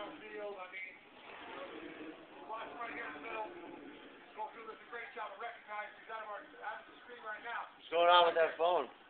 field. I mean, watch right here in the middle. Schofield does a great job of recognizing he's out of the screen right now. What's going on with that phone?